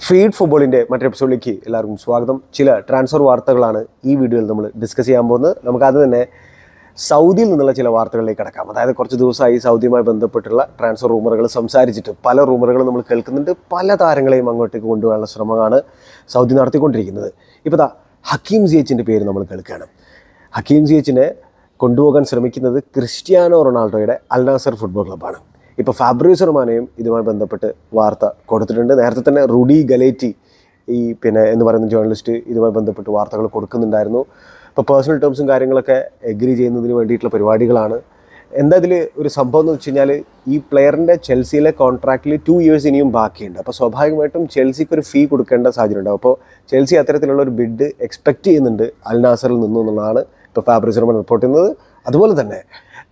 Feed ഫുട്ബോളിൻ്റെ മറ്റൊരു എപ്പിസോഡിലേക്ക് എല്ലാവർക്കും സ്വാഗതം. ചില ട്രാൻസ്ഫർ വാർത്തകളാണ് ഈ വീഡിയോയിൽ നമ്മൾ ഡിസ്കസ് ചെയ്യാൻ പോകുന്നത്. നമുക്കത് തന്നെ സൗദിയിൽ നിന്നുള്ള ചില വാർത്തകളിലേക്ക് കടക്കാം. അതായത് കുറച്ച് ദിവസമായി സൗദിയുമായി ബന്ധപ്പെട്ടുള്ള ട്രാൻസ്ഫർ റൂമറുകൾ സംസാരിച്ചിട്ട് പല റൂമറുകളും നമ്മൾ കേൾക്കുന്നുണ്ട്. പല താരങ്ങളെയും അങ്ങോട്ടേക്ക് കൊണ്ടുപോകാനുള്ള ശ്രമമാണ് സൗദി നടത്തിക്കൊണ്ടിരിക്കുന്നത്. ഇപ്പോൾ ഹക്കീം സിയച്ചിൻ്റെ പേര് നമ്മൾ കേൾക്കുകയാണ്. ഹക്കീം സിയച്ചിനെ കൊണ്ടുപോകാൻ ശ്രമിക്കുന്നത് ക്രിസ്ത്യാനോ റൊണാൾഡോയുടെ അൽ നാസർ ഫുട്ബോൾ ക്ലബ്ബാണ്. ഇപ്പോൾ ഫാബ്രിസിയോ റൊമാനോയും ഇതുമായി ബന്ധപ്പെട്ട് വാർത്ത കൊടുത്തിട്ടുണ്ട്. നേരത്തെ തന്നെ റുഡി ഗലേറ്റി എന്ന് പറയുന്ന ജേർണലിസ്റ്റ് ഇതുമായി ബന്ധപ്പെട്ട് വാർത്തകൾ കൊടുക്കുന്നുണ്ടായിരുന്നു. ഇപ്പോൾ പേഴ്സണൽ ടേംസും കാര്യങ്ങളൊക്കെ എഗ്രി ചെയ്യുന്നതിന് വേണ്ടിയിട്ടുള്ള പരിപാടികളാണ്. എന്താ ഇതിൽ ഒരു സംഭവം എന്ന് വെച്ച് കഴിഞ്ഞാൽ, ഈ പ്ലെയറിൻ്റെ ചെൽസിയിലെ കോൺട്രാക്റ്റിൽ 2 years ഇനിയും ബാക്കിയുണ്ട്. അപ്പോൾ സ്വാഭാവികമായിട്ടും ചെൽസിക്ക് ഒരു ഫീ കൊടുക്കേണ്ട സാഹചര്യം ഉണ്ടാവും. അപ്പോൾ ചെൽസി അത്തരത്തിലുള്ള ഒരു ബിഡ് എക്സ്പെക്റ്റ് ചെയ്യുന്നുണ്ട് അൽ നാസറിൽ നിന്നുള്ളതാണ് ഇപ്പോൾ ഫാബ്രിസിയോ റൊമാനോ റിപ്പോർട്ട് ചെയ്യുന്നത്. അതുപോലെ തന്നെ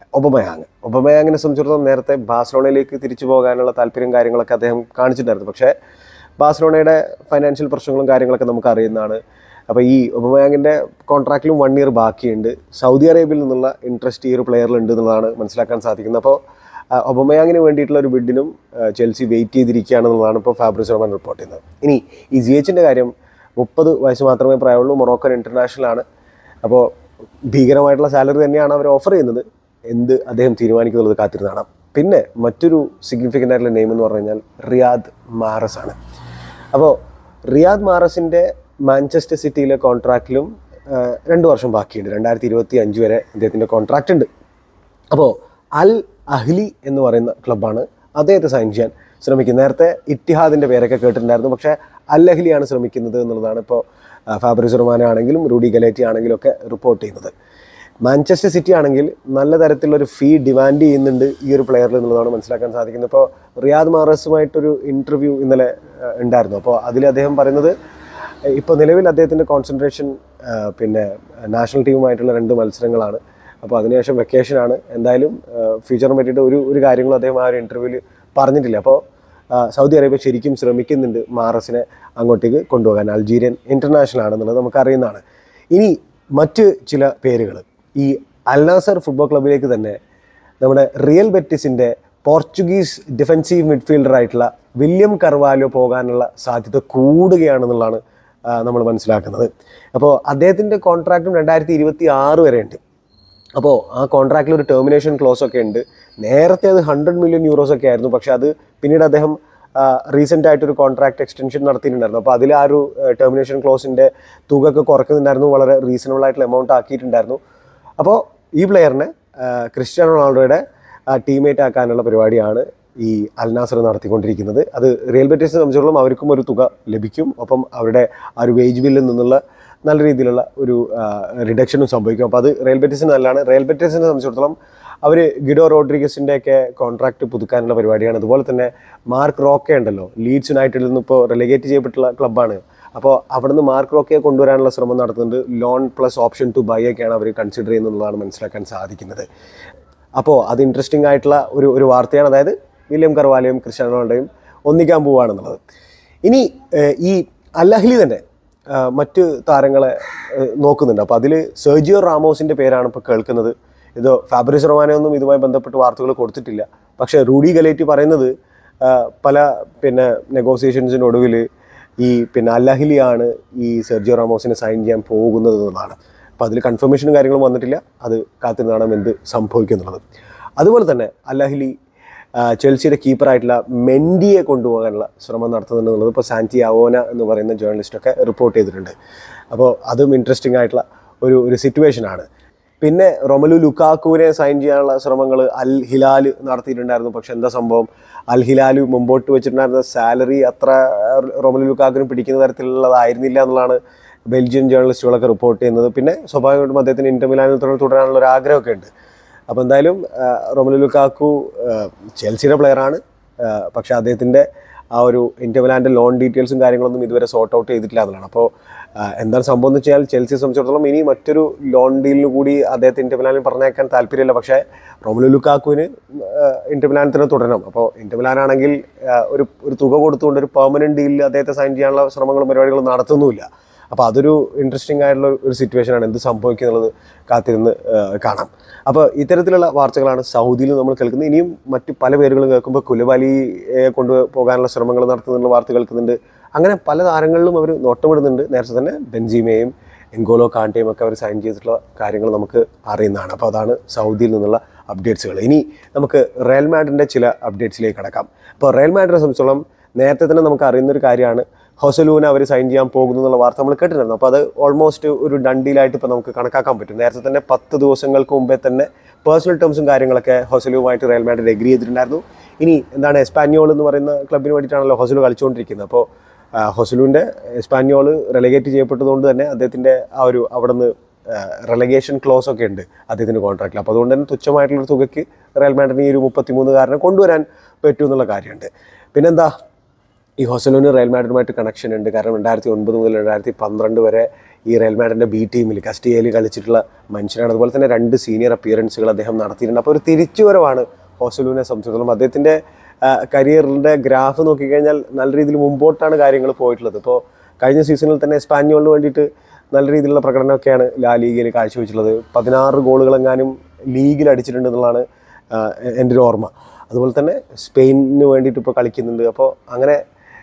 ഒബമയാങ്ങിനെ സംബന്ധിച്ചിടത്തോളം നേരത്തെ ബാഴ്സലോണയിലേക്ക് തിരിച്ചു പോകാനുള്ള താല്പര്യം കാര്യങ്ങളൊക്കെ അദ്ദേഹം കാണിച്ചിട്ടുണ്ടായിരുന്നു. പക്ഷേ ബാഴ്സലോണയുടെ ഫൈനാൻഷ്യൽ പ്രശ്നങ്ങളും കാര്യങ്ങളൊക്കെ നമുക്ക് അറിയുന്നതാണ്. അപ്പോൾ ഈ ഒബമയാങ്ങിൻ്റെ കോൺട്രാക്റ്റിലും 1 year ബാക്കിയുണ്ട്. സൗദി അറേബ്യയിൽ നിന്നുള്ള ഇൻട്രസ്റ്റ് ഈ ഒരു പ്ലെയറിലുണ്ട് എന്നുള്ളതാണ് മനസ്സിലാക്കാൻ സാധിക്കുന്നത്. അപ്പോൾ ഒബമയാങ്ങിന് വേണ്ടിയിട്ടുള്ള ഒരു ബിഡിനും ചെൽസി വെയിറ്റ് ചെയ്തിരിക്കുകയാണെന്നുള്ളതാണ് ഇപ്പോൾ ഫാബ്രിസിയോ റൊമാനോ റിപ്പോർട്ട് ചെയ്യുന്നത്. ഇനി ഈ സിയച്ചിൻ്റെ കാര്യം, 30 വയസ്സ് മാത്രമേ പ്രായമുള്ളൂ. മൊറോക്കൻ ഇൻ്റർനാഷണലാണ്. അപ്പോൾ ഭീകരമായിട്ടുള്ള സാലറി തന്നെയാണ് അവർ ഓഫർ ചെയ്യുന്നത്. എന്ത് അദ്ദേഹം തീരുമാനിക്കുന്നുള്ളത് കാത്തിരുന്നാണ്. പിന്നെ മറ്റൊരു സിഗ്നിഫിക്കൻ്റ് ആയിട്ടുള്ള നെയിം എന്ന് പറഞ്ഞു കഴിഞ്ഞാൽ റിയാദ് മാഹ്റസ് ആണ്. അപ്പോൾ റിയാദ് മാഹ്റസിൻ്റെ മാഞ്ചസ്റ്റർ സിറ്റിയിലെ കോൺട്രാക്റ്റിലും 2 വർഷം ബാക്കിയുണ്ട്. 2025 വരെ അദ്ദേഹത്തിൻ്റെ കോൺട്രാക്റ്റ് ഉണ്ട്. അപ്പോൾ അൽ അഹ്ലി എന്ന് പറയുന്ന ക്ലബ്ബാണ് അദ്ദേഹത്തെ സൈൻ ചെയ്യാൻ ശ്രമിക്കുന്നത്. നേരത്തെ ഇത്തിഹാദിൻ്റെ പേരൊക്കെ കേട്ടിട്ടുണ്ടായിരുന്നു. പക്ഷേ അൽ അഹ്ലിയാണ് ശ്രമിക്കുന്നത് എന്നുള്ളതാണ് ഇപ്പോൾ ഫാബ്രിസിയോ റൊമാനോ ആണെങ്കിലും റൂഡി ഗലേറ്റി ആണെങ്കിലും ഒക്കെ റിപ്പോർട്ട് ചെയ്യുന്നത്. മാഞ്ചസ്റ്റർ സിറ്റി ആണെങ്കിൽ നല്ല തരത്തിലുള്ളൊരു ഫീ ഡിമാൻഡ് ചെയ്യുന്നുണ്ട് ഈ ഒരു പ്ലെയറിൽ എന്നുള്ളതാണ് മനസ്സിലാക്കാൻ സാധിക്കുന്നത്. ഇപ്പോൾ റിയാദ് മാഹ്റസുമായിട്ടൊരു ഇൻ്റർവ്യൂ ഇന്നലെ ഉണ്ടായിരുന്നു. അപ്പോൾ അതിൽ അദ്ദേഹം പറയുന്നത്, ഇപ്പോൾ നിലവിൽ അദ്ദേഹത്തിൻ്റെ കോൺസെൻട്രേഷൻ നാഷണൽ ടീമുമായിട്ടുള്ള 2 മത്സരങ്ങളാണ്. അപ്പോൾ അതിനുശേഷം വെക്കേഷനാണ്. എന്തായാലും ഫ്യൂച്ചറിനെ പറ്റിയിട്ട് ഒരു കാര്യങ്ങളും അദ്ദേഹം ആ ഒരു ഇൻ്റർവ്യൂവിൽ പറഞ്ഞിട്ടില്ല. അപ്പോൾ സൗദി അറേബ്യ ശരിക്കും ശ്രമിക്കുന്നുണ്ട് മാഹ്റസിനെ അങ്ങോട്ടേക്ക് കൊണ്ടുപോകാൻ. അൾജീരിയൻ ഇൻ്റർനാഷണൽ ആണെന്നുള്ളത് നമുക്കറിയുന്നതാണ്. ഇനി മറ്റ് ചില പേരുകൾ, ഈ അൽ നാസർ ഫുട്ബോൾ ക്ലബ്ബിലേക്ക് തന്നെ നമ്മുടെ റിയൽ ബെറ്റിസിൻ്റെ പോർച്ചുഗീസ് ഡിഫെൻസീവ് മിഡ്ഫീൽഡറായിട്ടുള്ള വില്യം കർവാലോ പോകാനുള്ള സാധ്യത കൂടുകയാണെന്നുള്ളതാണ് നമ്മൾ മനസ്സിലാക്കുന്നത്. അപ്പോൾ അദ്ദേഹത്തിൻ്റെ കോൺട്രാക്റ്റും 2026 വരെ ഉണ്ട്. അപ്പോൾ ആ കോൺട്രാക്റ്റിൽ ഒരു ടെർമിനേഷൻ ക്ലോസ് ഒക്കെ ഉണ്ട്. നേരത്തെ അത് 100 million euros ഒക്കെ ആയിരുന്നു. പക്ഷേ അത് പിന്നീട് അദ്ദേഹം റീസെൻ്റ് ആയിട്ടൊരു കോൺട്രാക്ട് എക്സ്റ്റൻഷൻ നടത്തിയിട്ടുണ്ടായിരുന്നു. അപ്പോൾ അതിൽ ആ ഒരു ടെർമിനേഷൻ ക്ലോസിൻ്റെ തുക ഒക്കെ കുറക്കുന്നുണ്ടായിരുന്നു. വളരെ റീസണബിൾ ആയിട്ടുള്ള എമൗണ്ട് ആക്കിയിട്ടുണ്ടായിരുന്നു. അപ്പോൾ ഈ പ്ലെയറിനെ ക്രിസ്ത്യാനോ റൊണാൾഡോയുടെ ടീമേറ്റ് ആക്കാനുള്ള പരിപാടിയാണ് ഈ അൽ നാസർ നടത്തിക്കൊണ്ടിരിക്കുന്നത്. അത് റിയൽ ബെറ്റിസിനെ സംബന്ധിച്ചിടത്തോളം അവർക്കും ഒരു തുക ലഭിക്കും. ഒപ്പം അവരുടെ ആ ഒരു വേജ് ബില്ലിൽ നിന്നുള്ള നല്ല രീതിയിലുള്ള ഒരു റിഡക്ഷനും സംഭവിക്കും. അപ്പോൾ അത് റിയൽ ബെറ്റിസിന് നല്ലതാണ്. റിയൽ ബെറ്റിസിനെ സംബന്ധിച്ചിടത്തോളം അവർ ഗിഡോ റോഡ്രിഗസിൻ്റെയൊക്കെ കോൺട്രാക്റ്റ് പുതുക്കാനുള്ള പരിപാടിയാണ്. അതുപോലെ തന്നെ മാർക്ക് റോക്കെ ഉണ്ടല്ലോ, ലീഡ്സ് യുണൈറ്റഡിൽ നിന്ന് ഇപ്പോൾ റെലിഗേറ്റ് ചെയ്യപ്പെട്ടുള്ള ക്ലബ്ബാണ്. അപ്പോൾ അവിടെ നിന്ന് മാർക്ക് റോക്കയെ കൊണ്ടുവരാനുള്ള ശ്രമം നടത്തുന്നുണ്ട്. Loan plus option to buy ഒക്കെയാണ് അവർ കൺസിഡർ ചെയ്യുന്നതെന്നുള്ളതാണ് മനസ്സിലാക്കാൻ സാധിക്കുന്നത്. അപ്പോൾ അത് ഇൻട്രസ്റ്റിംഗ് ആയിട്ടുള്ള ഒരു വാർത്തയാണ്. അതായത് വില്യം കർവാലയും ക്രിസ്ത്യാനോ റൊണാൾഡോയും ഒന്നിക്കാൻ പോവുകയാണെന്നുള്ളത്. ഇനി ഈ അൽ അഹ്ലി തന്നെ മറ്റ് താരങ്ങളെ നോക്കുന്നുണ്ട്. അപ്പോൾ അതിൽ സെർജിയോ റാമോസിൻ്റെ പേരാണ് ഇപ്പോൾ കേൾക്കുന്നത്. ഇത് ഫാബ്രിസിയോ റൊമാനോ ഒന്നും ഇതുമായി ബന്ധപ്പെട്ട് വാർത്തകൾ കൊടുത്തിട്ടില്ല. പക്ഷേ റൂഡി ഗലേറ്റി പറയുന്നത് പല നെഗോസിയേഷൻസിൻ്റെ ഒടുവിൽ ഈ അൽ അഹ്ലിയാണ് ഈ സെർജിയോ റാമോസിനെ സൈൻ ചെയ്യാൻ പോകുന്നത് എന്നുള്ളതാണ്. അപ്പോൾ അതിൽ കൺഫർമേഷനും കാര്യങ്ങളും വന്നിട്ടില്ല. അത് കാത്തിരുന്ന് കാണാൻ എന്ത് സംഭവിക്കുന്നുള്ളത്. അതുപോലെ തന്നെ അൽ അഹ്ലി ചെൽസിയുടെ കീപ്പറായിട്ടുള്ള മെൻഡിയെ കൊണ്ടുപോകാനുള്ള ശ്രമം നടത്തുന്നുണ്ടെന്നുള്ളത് ഇപ്പോൾ സാന്റി അവോന എന്ന് പറയുന്ന ജേർണലിസ്റ്റൊക്കെ റിപ്പോർട്ട് ചെയ്തിട്ടുണ്ട്. അപ്പോൾ അതും ഇൻട്രസ്റ്റിംഗ് ആയിട്ടുള്ള ഒരു സിറ്റുവേഷനാണ്. പിന്നെ റൊമലു ലുക്കാക്കുവിനെ സൈൻ ചെയ്യാനുള്ള ശ്രമങ്ങൾ അൽ ഹിലാൽ നടത്തിയിട്ടുണ്ടായിരുന്നു. പക്ഷെ എന്താ സംഭവം, അൽ ഹിലാൽ മുമ്പോട്ട് വെച്ചിട്ടുണ്ടായിരുന്ന സാലറി അത്ര റൊമലു ലുക്കാക്കുവിന് പിടിക്കുന്ന തരത്തിലുള്ളതായിരുന്നില്ല എന്നുള്ളതാണ് ബെൽജിയൻ ജേർണലിസ്റ്റുകളൊക്കെ റിപ്പോർട്ട് ചെയ്യുന്നത്. പിന്നെ സ്വാഭാവികമായിട്ടും അദ്ദേഹത്തിന് ഇന്റർ മിലാനിൽ തുടരാനുള്ള ഒരു ആഗ്രഹമൊക്കെ ഉണ്ട്. അപ്പോൾ എന്തായാലും റൊമലു ലുക്കാക്കു ചെൽസിയുടെ പ്ലെയറാണ്. പക്ഷേ അദ്ദേഹത്തിൻ്റെ ആ ഒരു ഇന്റർ മിലാൻ്റെ ലോൺ ഡീറ്റെയിൽസും കാര്യങ്ങളൊന്നും ഇതുവരെ സോർട്ട് ഔട്ട് ചെയ്തിട്ടില്ല എന്നുള്ളതാണ്. അപ്പോൾ എന്താണ് സംഭവം എന്ന് വെച്ചാൽ, ചെൽസിയെ സംബന്ധിച്ചിടത്തോളം ഇനി മറ്റൊരു ലോൺ ഡീലിന് കൂടി അദ്ദേഹത്തെ ഇന്റർ മിലാനിൽ പറഞ്ഞേക്കാൻ താല്പര്യമില്ല. പക്ഷേ റൊമലു ലുക്കാക്കുവിന് ഇന്റർ മിലാനിൽ തന്നെ തുടരണം. അപ്പോൾ ഇന്റർ മിലാനാണെങ്കിൽ ഒരു തുക കൊടുത്തുകൊണ്ട് ഒരു പെർമനൻറ്റ് ഡീലിൽ അദ്ദേഹത്തെ സൈൻ ചെയ്യാനുള്ള ശ്രമങ്ങളും പരിപാടികളും നടത്തുന്നുമില്ല. അപ്പോൾ അതൊരു ഇൻട്രസ്റ്റിംഗ് ആയിട്ടുള്ള ഒരു സിറ്റുവേഷനാണ്. എന്ത് സംഭവിക്കുന്നുള്ളത് കാത്തിരുന്ന് കാണാം. അപ്പോൾ ഇത്തരത്തിലുള്ള വാർത്തകളാണ് സൗദിയിൽ നമ്മൾ കേൾക്കുന്നത്. ഇനിയും മറ്റ് പല പേരുകളും കേൾക്കുമ്പോൾ കുലുബാലിയെ കൊണ്ടുപോകാനുള്ള ശ്രമങ്ങൾ നടത്തുന്നുള്ള വാർത്ത കേൾക്കുന്നുണ്ട്. അങ്ങനെ പല താരങ്ങളിലും അവർ നോട്ടമിടുന്നുണ്ട്. നേരത്തെ തന്നെ ബെൻസീമയും എൻഗോലോ കാണ്ടയും ഒക്കെ അവർ സൈൻ ചെയ്തിട്ടുള്ള കാര്യങ്ങൾ നമുക്ക് അറിയുന്നതാണ്. അപ്പോൾ അതാണ് സൗദിയിൽ നിന്നുള്ള അപ്ഡേറ്റ്സുകൾ. ഇനി നമുക്ക് റയൽ മാഡ്രിഡിൻ്റെ ചില അപ്ഡേറ്റ്സിലേക്ക് കടക്കാം. അപ്പോൾ റയൽ മാഡ്രിഡിനെ സംബന്ധിച്ചോളം നേരത്തെ തന്നെ നമുക്ക് അറിയുന്നൊരു കാര്യമാണ് ഹൊസലൂന അവർ സൈൻ ചെയ്യാൻ പോകുന്നു എന്നുള്ള വാർത്ത നമ്മൾ കേട്ടിരുന്നു. അപ്പോൾ അത് ഓൾമോസ്റ്റ് ഒരു ഡൺ ഡീലായിട്ട് ഇപ്പോൾ നമുക്ക് കണക്കാക്കാൻ പറ്റും. നേരത്തെ തന്നെ 10 ദിവസങ്ങൾക്ക് മുമ്പേ തന്നെ പേഴ്സണൽ ടേംസും കാര്യങ്ങളൊക്കെ ഹൊസലുമായിട്ട് റയൽ മാഡ്രിഡ് എഗ്രി ചെയ്തിട്ടുണ്ടായിരുന്നു. ഇനി എന്താണ് എസ്പാന്യോൾ എന്ന് പറയുന്ന ക്ലബിന് വേണ്ടിയിട്ടാണല്ലോ ഹൊസലു കളിച്ചുകൊണ്ടിരിക്കുന്നത്. അപ്പോൾ ഹൊസലുവിൻ്റെ എസ്പാന്യോൾ റെലഗേറ്റ് ചെയ്യപ്പെട്ടതുകൊണ്ട് തന്നെ അദ്ദേഹത്തിൻ്റെ ആ ഒരു അവിടെ നിന്ന് റെലഗേഷൻ ക്ലോസ് ഒക്കെ ഉണ്ട് അദ്ദേഹത്തിൻ്റെ കോൺട്രാക്റ്റിൽ. അപ്പോൾ അതുകൊണ്ട് തന്നെ തുച്ഛമായിട്ടുള്ളൊരു തുകയ്ക്ക് റയൽ മാഡ്രിഡിന് ഈ ഒരു 33 കൊണ്ടുവരാൻ പറ്റും എന്നുള്ള കാര്യമുണ്ട്. പിന്നെന്താ, ഈ ഹൊസലുവിന് റയൽ മാഡ്രിഡുമായിട്ട് കണക്ഷൻ ഉണ്ട്. കാരണം 2009 മുതൽ 2012 വരെ ഈ റയൽ മാഡ്രിഡിൻ്റെ ബി ടീമിൽ കസ്റ്റിയയിൽ കളിച്ചിട്ടുള്ള മനുഷ്യനാണ്. അതുപോലെ തന്നെ 2 സീനിയർ അപ്പിയറൻസുകൾ അദ്ദേഹം നടത്തിയിട്ടുണ്ട്. അപ്പോൾ ഒരു തിരിച്ചുവരവാണ് ഹൊസലുവിനെ സംബന്ധിച്ചിടത്തോളം. അദ്ദേഹത്തിൻ്റെ കരിയറിൻ്റെ ഗ്രാഫ് നോക്കിക്കഴിഞ്ഞാൽ നല്ല രീതിയിൽ മുമ്പോട്ടാണ് കാര്യങ്ങൾ പോയിട്ടുള്ളത്. ഇപ്പോൾ കഴിഞ്ഞ സീസണിൽ തന്നെ എസ്പാന്യോളിന് വേണ്ടിയിട്ട് നല്ല രീതിയിലുള്ള പ്രകടനമൊക്കെയാണ് ലാ ലീഗയിൽ കാഴ്ചവെച്ചിട്ടുള്ളത്. 16 ഗോളുകളെങ്ങാനും ലീഗിൽ അടിച്ചിട്ടുണ്ട് എന്നുള്ളതാണ് എൻ്റെ ഒരു ഓർമ്മ. അതുപോലെ തന്നെ സ്പെയിനിന് വേണ്ടിയിട്ട് ഇപ്പോൾ കളിക്കുന്നുണ്ട്. അപ്പോൾ അങ്ങനെ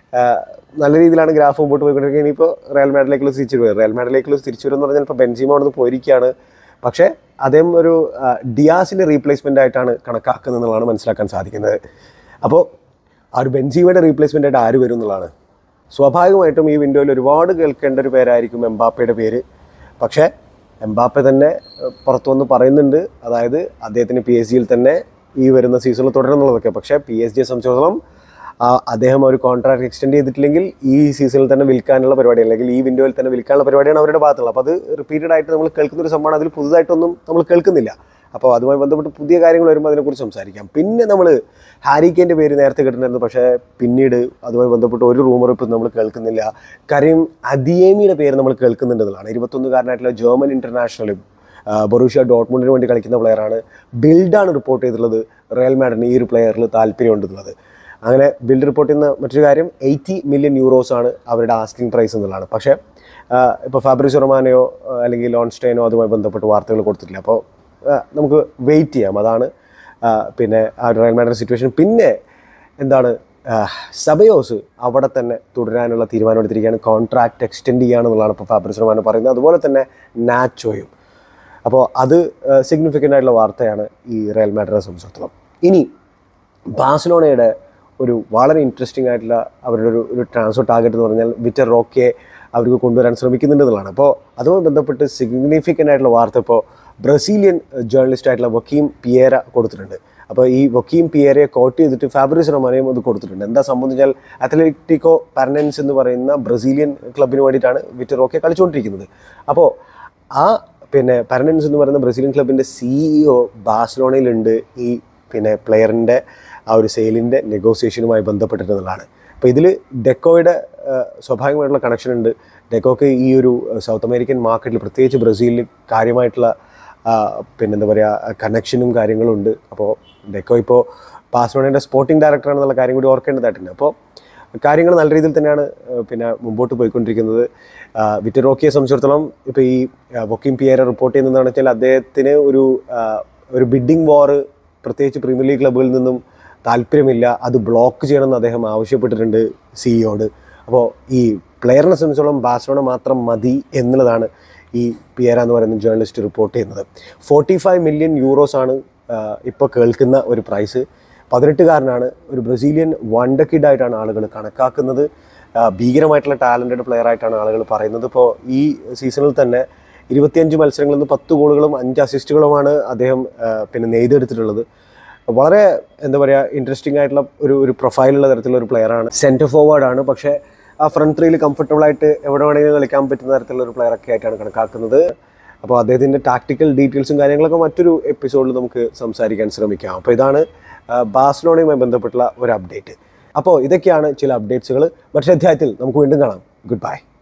നല്ല രീതിയിലാണ് ഗ്രാഫ് മുമ്പോട്ട് പോയിക്കൊണ്ടിരിക്കുന്നത്. ഇനിയിപ്പോൾ റയൽ മാഡ്രിഡിലേക്കുള്ള തിരിച്ചു വരും എന്ന് പറഞ്ഞാൽ ഇപ്പോൾ ബെൻസീമ അവിടെ നിന്ന് പോയിരിക്കുകയാണ്. പക്ഷേ അദ്ദേഹം ഒരു ഡിയാസിൻ്റെ റീപ്ലേസ്മെൻ്റ് ആയിട്ടാണ് കണക്കാക്കുന്നത് എന്നുള്ളതാണ് മനസ്സിലാക്കാൻ സാധിക്കുന്നത്. അപ്പോൾ ആ ഒരു ബെൻസീമയുടെ റീപ്ലേസ്മെൻ്റ് ആയിട്ട് ആര് വരും എന്നുള്ളതാണ്. സ്വാഭാവികമായിട്ടും ഈ വിൻഡോയിൽ ഒരുപാട് കേൾക്കേണ്ട ഒരു പേരായിരിക്കും എംബാപ്പയുടെ പേര്. പക്ഷേ എംബാപ്പെ തന്നെ പുറത്തു വന്ന് പറയുന്നുണ്ട്, അതായത് അദ്ദേഹത്തിന് PSG തന്നെ ഈ വരുന്ന സീസണിൽ തുടരുന്നുള്ളതൊക്കെ. പക്ഷേ PSG സംബന്ധിച്ചിടത്തോളം അദ്ദേഹം ഒരു കോൺട്രാക്ട് എക്സ്റ്റെൻഡ് ചെയ്തിട്ടില്ലെങ്കിൽ ഈ സീസണിൽ തന്നെ വിൽക്കാനുള്ള പരിപാടി, അല്ലെങ്കിൽ ഈ വിൻഡോയിൽ തന്നെ വിൽക്കാനുള്ള പരിപാടിയാണ് അവരുടെ ഭാഗത്തുള്ളത്. അപ്പോൾ അത് റിപ്പീറ്റഡ് ആയിട്ട് നമ്മൾ കേൾക്കുന്നൊരു സംഭവമാണ്. അതിൽ പുതുതായിട്ടൊന്നും നമ്മൾ കേൾക്കുന്നില്ല. അപ്പോൾ അതുമായി ബന്ധപ്പെട്ട് പുതിയ കാര്യങ്ങൾ വരുമ്പോൾ അതിനെക്കുറിച്ച് സംസാരിക്കാം. പിന്നെ നമ്മൾ ഹാരി കെയിൻ്റെ പേര് നേരത്തെ കേട്ടിട്ടുണ്ടായിരുന്നു. പക്ഷേ പിന്നീട് അതുമായി ബന്ധപ്പെട്ട് ഒരു റൂമർ ഇപ്പോൾ നമ്മൾ കേൾക്കുന്നില്ല. കരീം അദിയേമിയുടെ പേര് നമ്മൾ കേൾക്കുന്നുണ്ടെന്നുള്ളതാണ്. 21-കാരനായിട്ടുള്ള ജർമ്മൻ ഇൻ്റർനാഷണലും ബൊറൂഷ്യ ഡോട്ട്മുണ്ടിന് വേണ്ടി കളിക്കുന്ന പ്ലെയറാണ്. ബിൽഡാണ് റിപ്പോർട്ട് ചെയ്തിട്ടുള്ളത് റയൽ മാഡ്രിഡിന് ഈ ഒരു പ്ലെയറിൽ താല്പര്യമുണ്ടെന്നുള്ളത്. അങ്ങനെ ബിൽഡ് റിപ്പോർട്ട് ചെയ്യുന്ന മറ്റൊരു കാര്യം 80 മില്യൺ യൂറോസാണ് അവരുടെ ആസ്കിംഗ് പ്രൈസ് എന്നുള്ളതാണ്. പക്ഷേ ഇപ്പോൾ ഫാബ്രിസോ റൊമാനയോ അല്ലെങ്കിൽ ലോൺസ്റ്റൈനോ അതുമായി ബന്ധപ്പെട്ട് വാർത്തകൾ കൊടുത്തിട്ടില്ല. അപ്പോൾ നമുക്ക് വെയിറ്റ് ചെയ്യാം. അതാണ് പിന്നെ ആ റയൽ മാഡ്രിഡ് സിറ്റുവേഷൻ. പിന്നെ എന്താണ്, സബയോസ് അവിടെ തന്നെ തുടരാനുള്ള തീരുമാനം എടുത്തിരിക്കുകയാണ്. കോൺട്രാക്റ്റ് എക്സ്റ്റെൻഡ് ചെയ്യുകയാണെന്നുള്ളതാണ് ഇപ്പോൾ ഫാബ്രിസോ റൊമാനോ പറയുന്നത്. അതുപോലെ തന്നെ നാച്ചോയും. അപ്പോൾ അത് സിഗ്നിഫിക്കൻ്റ് ആയിട്ടുള്ള വാർത്തയാണ് ഈ റയൽ മാഡ്രിഡിനെ സംബന്ധിച്ചിടത്തോളം. ഇനി ബാഴ്സലോണയുടെ ഒരു വളരെ ഇൻട്രസ്റ്റിംഗ് ആയിട്ടുള്ള അവരുടെ ഒരു ട്രാൻസ്ഫർ ടാർഗറ്റ് എന്ന് പറഞ്ഞാൽ വിറ്റർ റോക്കെ അവർക്ക് കൊണ്ടുവരാൻ ശ്രമിക്കുന്നുണ്ടെന്നുള്ളതാണ്. അപ്പോൾ അതുമായി ബന്ധപ്പെട്ട് സിഗ്നിഫിക്കൻ്റ് ആയിട്ടുള്ള വാർത്ത ഇപ്പോൾ ബ്രസീലിയൻ ജേർണലിസ്റ്റ് ആയിട്ടുള്ള വക്കീം പിയേര കൊടുത്തിട്ടുണ്ട്. അപ്പോൾ ഈ വക്കീം പിയേരയെ കോട്ട് ചെയ്തിട്ട് ഫാബ്രിസോ റൊമാനോയും അത് കൊടുത്തിട്ടുണ്ട്. എന്താ സംബന്ധിച്ചാൽ അത്ലറ്റിക്കോ പാരനൻസ് എന്ന് പറയുന്ന ബ്രസീലിയൻ ക്ലബിന് വേണ്ടിയിട്ടാണ് വിറ്റർ റോക്കെ കളിച്ചുകൊണ്ടിരിക്കുന്നത്. അപ്പോൾ ആ പിന്നെ പാരനൻസ് എന്ന് പറയുന്ന ബ്രസീലിയൻ ക്ലബിൻ്റെ CEO ബാഴ്സലോണയിലുണ്ട്. ഈ പ്ലെയറിൻ്റെ ആ ഒരു സെയിലിൻ്റെ നെഗോസിയേഷനുമായി ബന്ധപ്പെട്ടിട്ടുള്ളതാണ്. അപ്പോൾ ഇതിൽ ഡെക്കോയുടെ സ്വാഭാവികമായിട്ടുള്ള കണക്ഷൻ ഉണ്ട്. ഡെക്കോക്ക് ഈ ഒരു സൗത്ത് അമേരിക്കൻ മാർക്കറ്റിൽ പ്രത്യേകിച്ച് ബ്രസീലിൽ കാര്യമായിട്ടുള്ള എന്താ പറയുക കണക്ഷനും കാര്യങ്ങളും ഉണ്ട്. അപ്പോൾ ഡെക്കോ ഇപ്പോൾ ബാഴ്സലോണയുടെ സ്പോർട്ടിംഗ് ഡയറക്ടറാണെന്നുള്ള കാര്യം കൂടി ഓർക്കേണ്ടതായിട്ടുണ്ട്. അപ്പോൾ കാര്യങ്ങൾ നല്ല രീതിയിൽ തന്നെയാണ് മുമ്പോട്ട് പോയിക്കൊണ്ടിരിക്കുന്നത്. വിറ്റർ റോക്കിയെ സംബന്ധിച്ചിടത്തോളം ഇപ്പോൾ ഈ വക്കീം പിയേര റിപ്പോർട്ട് ചെയ്യുന്നതെന്ന് വെച്ചാൽ അദ്ദേഹത്തിന് ഒരു ബിഡിംഗ് വാർ പ്രത്യേകിച്ച് പ്രീമിയർ ലീഗ് ക്ലബ്ബുകളിൽ നിന്നും താല്പര്യമില്ല, അത് ബ്ലോക്ക് ചെയ്യണമെന്ന് അദ്ദേഹം ആവശ്യപ്പെട്ടിട്ടുണ്ട് സിഇയോട്. അപ്പോൾ ഈ പ്ലെയറിനെ സംബന്ധിച്ചോളം ബാഴ്സലോണ മാത്രം മതി എന്നുള്ളതാണ് ഈ പിയേര എന്ന് പറയുന്ന ജേർണലിസ്റ്റ് റിപ്പോർട്ട് ചെയ്യുന്നത്. 45 മില്യൺ യൂറോസാണ് ഇപ്പോൾ കേൾക്കുന്ന ഒരു പ്രൈസ്. 18-കാരനാണ്, ഒരു ബ്രസീലിയൻ വണ്ടർ കിഡായിട്ടാണ് ആളുകൾ കണക്കാക്കുന്നത്. ഭീകരമായിട്ടുള്ള ടാലൻറ്റഡ് പ്ലെയറായിട്ടാണ് ആളുകൾ പറയുന്നത്. ഇപ്പോൾ ഈ സീസണിൽ തന്നെ 25 മത്സരങ്ങളിൽ നിന്ന് 10 ഗോളുകളും 5 അസിസ്റ്റുകളുമാണ് അദ്ദേഹം നെയ്തെടുത്തിട്ടുള്ളത്. വളരെ എന്താ പറയുക ഇൻട്രസ്റ്റിംഗ് ആയിട്ടുള്ള ഒരു പ്രൊഫൈലുള്ള തരത്തിലുള്ള ഒരു പ്ലെയറാണ്. സെൻറ്റർ ഫോർവേഡാണ്, പക്ഷേ ആ ഫ്രണ്ട് ത്രീയിൽ കംഫർട്ടബിളായിട്ട് എവിടെ വേണമെങ്കിലും കളിക്കാൻ പറ്റുന്ന തരത്തിലുള്ള ഒരു പ്ലെയറൊക്കെ ആയിട്ടാണ് കണക്കാക്കുന്നത്. അപ്പോൾ അദ്ദേഹത്തിൻ്റെ ടാക്ടിക്കൽ ഡീറ്റെയിൽസും കാര്യങ്ങളൊക്കെ മറ്റൊരു എപ്പിസോഡിൽ നമുക്ക് സംസാരിക്കാൻ ശ്രമിക്കാം. അപ്പോൾ ഇതാണ് ബാഴ്സലോണയുമായി ബന്ധപ്പെട്ടുള്ള ഒരു അപ്ഡേറ്റ്. അപ്പോൾ ഇതൊക്കെയാണ് ചില അപ്ഡേറ്റ്സുകൾ. മറ്റൊരു അധ്യായത്തിൽ നമുക്ക് വീണ്ടും കാണാം. Good bye.